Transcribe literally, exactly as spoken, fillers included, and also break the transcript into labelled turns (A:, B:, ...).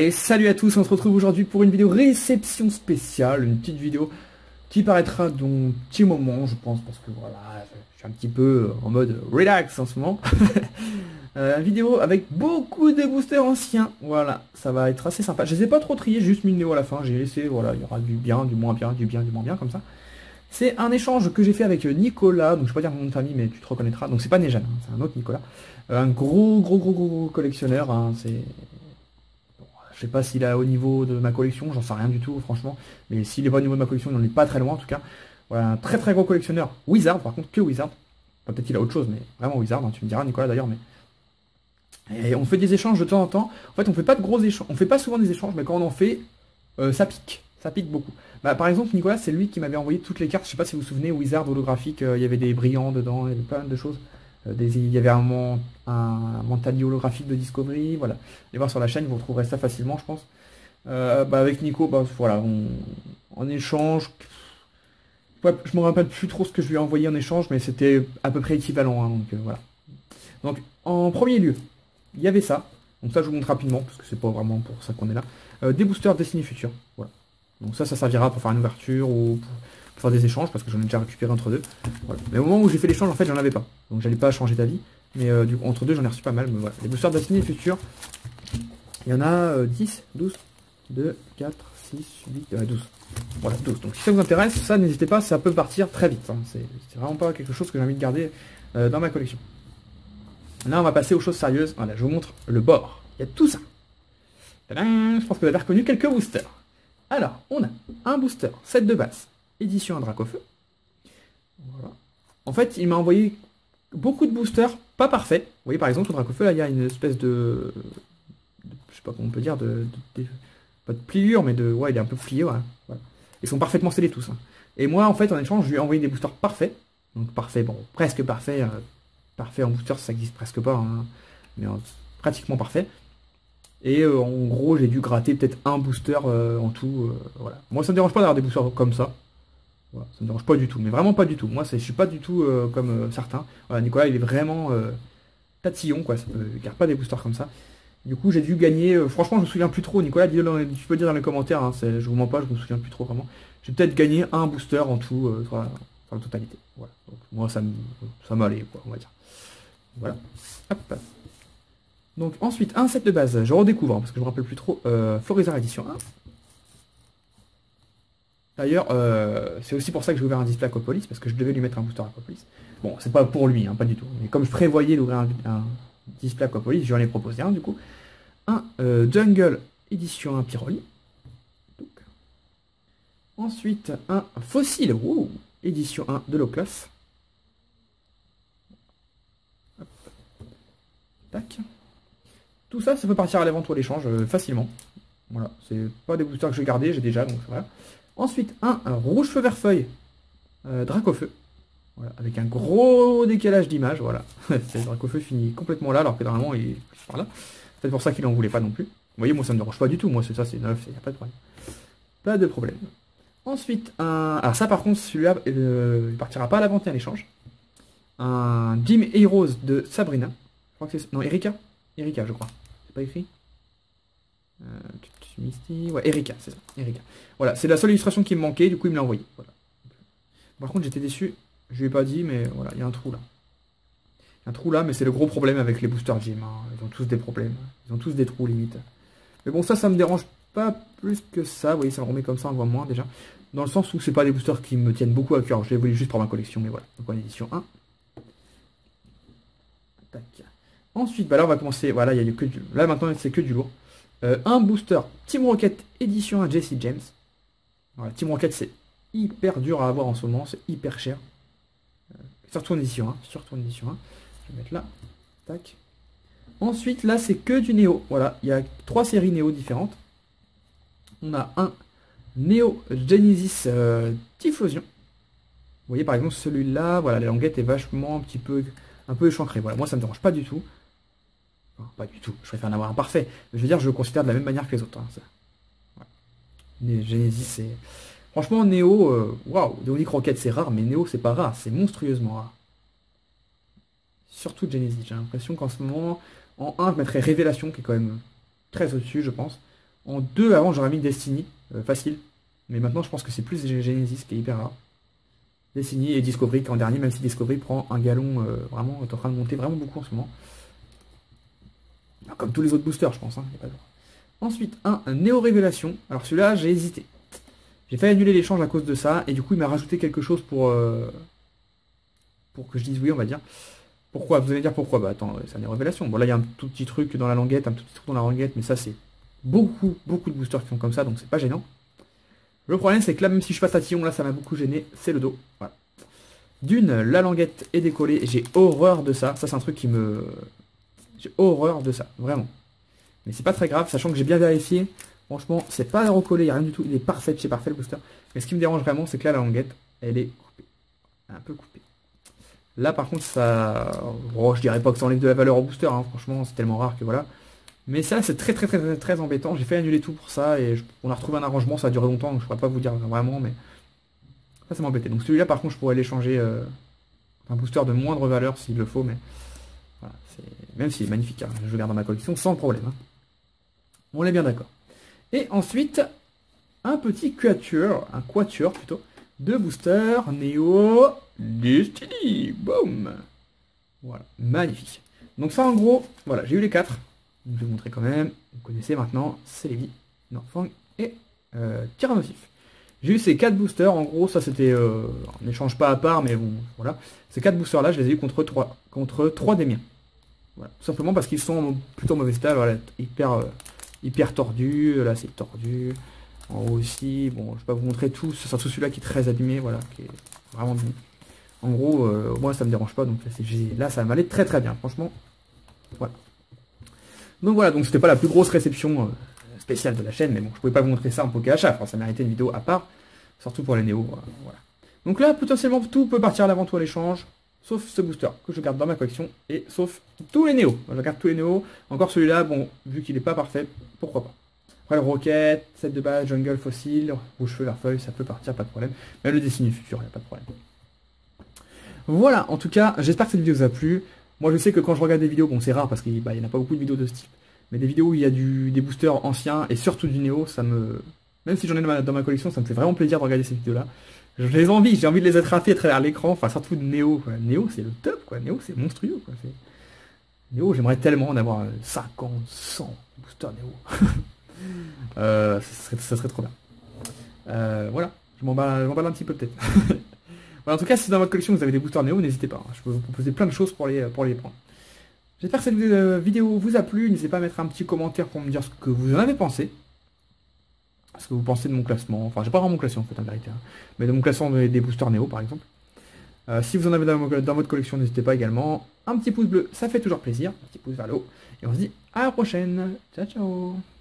A: Allez, salut à tous, on se retrouve aujourd'hui pour une vidéo réception spéciale, une petite vidéo qui paraîtra dans un petit moment, je pense, parce que voilà, je suis un petit peu en mode relax en ce moment. euh, une vidéo avec beaucoup de boosters anciens, voilà, ça va être assez sympa. Je les ai pas trop triés, juste mis une néo à la fin, j'ai laissé, voilà, il y aura du bien, du moins bien, du bien, du moins bien, comme ça. C'est un échange que j'ai fait avec Nicolas, donc je vais pas dire mon nom de famille, mais tu te reconnaîtras, donc c'est pas Nejan, hein, c'est un autre Nicolas. Euh, un gros, gros, gros, gros, gros collectionneur, hein, c'est... Je sais pas s'il est au niveau de ma collection, j'en sais rien du tout, franchement. Mais s'il est pas au niveau de ma collection, il n'en est pas très loin en tout cas. Voilà, un très très gros collectionneur. Wizard, par contre, que Wizard. Enfin, peut-être qu'il a autre chose, mais vraiment Wizard, hein, tu me diras, Nicolas d'ailleurs. Mais et on fait des échanges de temps en temps. En fait, on fait pas de gros échanges. On fait pas souvent des échanges, mais quand on en fait, euh, ça pique. Ça pique beaucoup. Bah, par exemple, Nicolas, c'est lui qui m'avait envoyé toutes les cartes. Je sais pas si vous vous souvenez, Wizard holographique, euh, il y avait des brillants dedans, il y avait plein de choses. Euh, des, il y avait un, mon, un mental holographique de Discovery. Voilà. Allez voir sur la chaîne, vous retrouverez ça facilement, je pense. Euh, bah avec Nico, bah voilà, on, en échange, ouais, je me rappelle plus trop ce que je lui ai envoyé en échange, mais c'était à peu près équivalent, hein, donc euh, voilà. Donc en premier lieu, il y avait ça, donc ça je vous montre rapidement, parce que c'est pas vraiment pour ça qu'on est là. Euh, des boosters Destiny Future, voilà. Donc ça, ça servira pour faire une ouverture ou pour, pour faire des échanges, parce que j'en ai déjà récupéré entre deux. Voilà. Mais au moment où j'ai fait l'échange, en fait, j'en avais pas, donc j'allais pas changer d'avis, mais euh, du coup, entre deux, j'en ai reçu pas mal, mais voilà. Les boosters Destiny Future, il y en a euh, dix, douze. deux, quatre, six, huit, douze. Voilà, douze. Donc si ça vous intéresse, ça n'hésitez pas, ça peut partir très vite. Hein. C'est vraiment pas quelque chose que j'ai envie de garder euh, dans ma collection. Là, on va passer aux choses sérieuses. Voilà, je vous montre le bord. Il y a tout ça. Tadam, je pense que vous avez reconnu quelques boosters. Alors, on a un booster, set de base, édition à Dracofeu. Voilà. En fait, il m'a envoyé beaucoup de boosters pas parfaits. Vous voyez, par exemple, au Dracofeu, là, il y a une espèce de... de je sais pas comment on peut dire, de... de, de pas de pliure, mais de... Ouais, il est un peu plié, ouais. Voilà. Ils sont parfaitement scellés tous. Hein. Et moi, en fait, en échange, je lui ai envoyé des boosters parfaits. Donc parfait, bon, presque parfait. Euh, parfait en booster, ça existe presque pas. Hein, mais euh, pratiquement parfait. Et euh, en gros, j'ai dû gratter peut-être un booster euh, en tout. Euh, voilà. Moi, ça me dérange pas d'avoir des boosters comme ça. Voilà, ça me dérange pas du tout. Mais vraiment pas du tout. Moi, je suis pas du tout euh, comme euh, certains. Voilà, Nicolas, il est vraiment euh, tatillon, quoi. Ça peut, il garde pas des boosters comme ça. Du coup, j'ai dû gagner, euh, franchement, je me souviens plus trop. Nicolas, dis-le dans les, tu peux le dire dans les commentaires, hein, je vous mens pas, je me souviens plus trop vraiment. J'ai peut-être gagné un booster en tout, euh, sur, la, sur la totalité. Voilà. Donc, moi, ça m'allait, quoi, on va dire. Voilà. Hop. Donc, ensuite, un set de base, je redécouvre, hein, parce que je me rappelle plus trop, euh, Florizard édition un. D'ailleurs, euh, c'est aussi pour ça que j'ai ouvert un display Aquapolis, parce que je devais lui mettre un booster Aquapolis. Bon, c'est pas pour lui, hein, pas du tout. Mais comme je prévoyais d'ouvrir un, un display Aquapolis, je lui en ai proposé un, du coup. Un euh, Jungle édition un Pyroli. Donc. Ensuite, un Fossile wow, édition un de low class. Hop. Tac. Tout ça, ça peut partir à la vente ou à l'échange euh, facilement. Voilà, c'est pas des boosters que je vais garder, j'ai déjà, donc voilà. Ensuite, un, un Rouge Feu Vert Feuille euh, Dracofeu. Voilà, avec un gros décalage d'image, voilà. C'est Dracofeu finit complètement là, alors que normalement il est plus par là. C'est peut-être pour ça qu'il en voulait pas non plus. Vous voyez, moi ça me dérange pas du tout, moi c'est ça, c'est neuf, il n'y a pas de problème. Pas de problème. Ensuite, un... Alors ça par contre, celui-là, euh, il partira pas à la vente et à l'échange. Un Jim Heroes de Sabrina. Je crois que c'est... Non, Erika Erika, je crois. C'est pas écrit euh... Misty... Ouais, Erika, c'est ça, Erika. Voilà, c'est la seule illustration qui me manquait, du coup il me l'a envoyé. Voilà. Par contre, j'étais déçu. Je lui ai pas dit, mais voilà, il y a un trou là. Il y a un trou là, mais c'est le gros problème avec les boosters Jim. Hein. Ils ont tous des problèmes. Ils ont tous des trous limite. Mais bon, ça, ça me dérange pas plus que ça. Vous voyez, ça me remet comme ça, on voit moins déjà. Dans le sens où c'est pas des boosters qui me tiennent beaucoup à cœur. Je les voulais juste pour ma collection, mais voilà. Donc en édition un. Tac. Ensuite, bah là, on va commencer. Voilà, il y a que du... Là, maintenant, c'est que du lourd. Euh, un booster Team Rocket édition un Jesse James. Voilà, Team Rocket, c'est hyper dur à avoir en ce moment. C'est hyper cher. Surtout en édition un, surtout en édition un. Je vais mettre là. Tac. Ensuite, là, c'est que du Néo. Voilà, il y a trois séries Néo différentes. On a un Néo Genesis euh, Typhlosion. Vous voyez, par exemple, celui-là, voilà, la languette est vachement un petit peu, un peu échancrée. Voilà, moi, ça me dérange pas du tout. Enfin, pas du tout, je préfère en avoir un parfait. Mais je veux dire, je le considère de la même manière que les autres. Hein, ça. Voilà. Genesis, c'est... Franchement, Néo, waouh, wow, Deonic Rocket c'est rare, mais Néo c'est pas rare, c'est monstrueusement rare. Surtout Genesis, j'ai l'impression qu'en ce moment, en un, je mettrais Révélation, qui est quand même très au-dessus, je pense. En deux, avant, j'aurais mis Destiny, euh, facile. Mais maintenant, je pense que c'est plus Genesis qui est hyper rare. Destiny et Discovery qui est en dernier, même si Discovery prend un galon, euh, vraiment, est en train de monter vraiment beaucoup en ce moment. Comme tous les autres boosters, je pense. Hein, y a pas de... Ensuite, un, un Néo Révélation. Alors celui-là, j'ai hésité. J'ai failli annuler l'échange à cause de ça, et du coup, il m'a rajouté quelque chose pour, euh, pour que je dise oui, on va dire. Pourquoi? Vous allez dire pourquoi? Bah attends, c'est un Néo Révélation. Bon, là, il y a un tout petit truc dans la languette, un tout petit truc dans la languette, mais ça, c'est beaucoup, beaucoup de boosters qui font comme ça, donc c'est pas gênant. Le problème, c'est que là, même si je passe à Tillon, là, ça m'a beaucoup gêné, c'est le dos. Voilà. D'une, la languette est décollée, j'ai horreur de ça. Ça, c'est un truc qui me... J'ai horreur de ça, vraiment. Mais c'est pas très grave, sachant que j'ai bien vérifié. Franchement, c'est pas recollé, il n'y a rien du tout. Il est parfait, c'est parfait le booster. Mais ce qui me dérange vraiment, c'est que là, la languette, elle est coupée. Un peu coupée. Là, par contre, ça... Oh, je dirais pas que ça enlève de la valeur au booster, hein. Franchement, c'est tellement rare que voilà. Mais ça, c'est très, très, très, très, très embêtant. J'ai fait annuler tout pour ça et je... on a retrouvé un arrangement. Ça a duré longtemps, donc je pourrais pas vous dire vraiment, mais ça, ça m'embêtait. Donc celui-là, par contre, je pourrais l'échanger euh... un booster de moindre valeur s'il le faut, mais voilà, même s'il est magnifique, hein. Je le garde dans ma collection sans problème. Hein. On est bien d'accord. Et ensuite, un petit quatuor, un quatuor plutôt, de booster Neo Destiny. Boom. Voilà, magnifique. Donc ça, en gros, voilà, j'ai eu les quatre. Je vais vous montrer quand même. Vous connaissez maintenant, c'est Lévi, Norfang et euh, Tyrannosif. J'ai eu ces quatre boosters, en gros, ça c'était euh, un échange pas à part, mais bon, voilà. Ces quatre boosters là, je les ai eu contre trois, contre trois des miens. Voilà. Tout simplement parce qu'ils sont plutôt en mauvais état, voilà, hyper, euh, hyper tordus, là c'est tordu. En haut aussi, bon, je vais pas vous montrer tout, c'est surtout celui-là qui est très abîmé, voilà, qui est vraiment abîmé. En gros, euh, moi ça me dérange pas, donc là, là ça m'allait très très bien, franchement. Voilà. Donc voilà, donc c'était pas la plus grosse réception euh, spéciale de la chaîne, mais bon, je pouvais pas vous montrer ça en poké achat, enfin, ça méritait une vidéo à part, surtout pour les néos, euh, voilà. Donc là, potentiellement, tout peut partir à la vente ou à l'échange, sauf ce booster que je garde dans ma collection, et sauf tous les néos. Je garde tous les néos, encore celui-là, bon, vu qu'il est pas parfait, pourquoi pas. Après le Rocket, set de base, Jungle, Fossile, Rouge-Feu, Vert-Feuille, ça peut partir, pas de problème. Mais le Destiny futur, il n'y a pas de problème. Voilà, en tout cas, j'espère que cette vidéo vous a plu. Moi, je sais que quand je regarde des vidéos, bon, c'est rare parce qu'il bah, n'y en a pas beaucoup de vidéos de ce type, mais des vidéos où il y a du, des boosters anciens et surtout du Néo, ça me... Même si j'en ai dans ma, dans ma collection, ça me fait vraiment plaisir de regarder ces vidéos-là. Je les envie, j'ai envie de les attraper à travers l'écran, enfin surtout de Néo, quoi. Néo, c'est le top, quoi. Néo, c'est monstrueux, quoi. Néo, j'aimerais tellement en avoir cinquante, cent boosters Néo. euh, ça, serait, ça serait trop bien. Euh, voilà, je m'emballe un petit peu peut-être. Voilà, en tout cas, si dans votre collection vous avez des boosters Néo, n'hésitez pas. Hein. Je peux vous proposer plein de choses pour les, pour les prendre. J'espère que cette vidéo vous a plu. N'hésitez pas à mettre un petit commentaire pour me dire ce que vous en avez pensé. Ce que vous pensez de mon classement. Enfin, j'ai pas vraiment mon classement en fait en vérité. Hein. Mais de mon classement des, des boosters Néo par exemple. Euh, si vous en avez dans, dans votre collection, n'hésitez pas également. Un petit pouce bleu, ça fait toujours plaisir. Un petit pouce vers le haut. Et on se dit à la prochaine. Ciao, ciao.